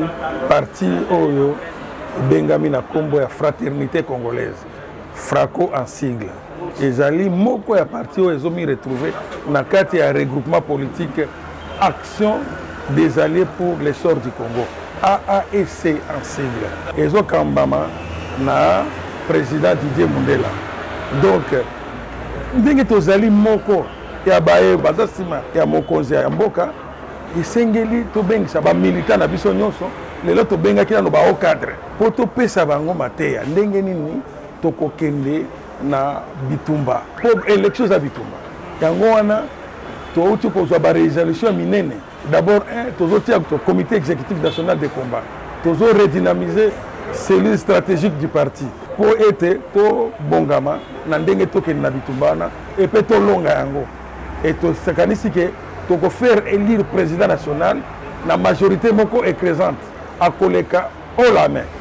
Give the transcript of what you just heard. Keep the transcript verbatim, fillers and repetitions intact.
parti oyo bengami na kombo ya fraternité congolaise Fraco en sigle ezali moko ya parti oyo ezomi retrouver na kati ya regroupement politique Action des Alliés pour l'essor du Congo A A E C en sigle ezokambama na président Didier Mundela. Donc ndenge tozali moko ya baye baza sima ya mokonzi ya mboka esengeli tobengisa ba militant na biso nyonso lelo tobengaki na ba cadre po topesa bango mateya ndenge nini tokokende na bitumba po élection za bitumba yango wana touti kozwa ba résolution minene. D'abord un tozotia to comité exécutif national de combat tozo redynamiser cellule stratégique du parti pour être to bongama na ndenge tokende na bitumba wana et pe to longa yango et to sakanisi ke toko faire élire président national na majorité moko écrasante à koleka au la main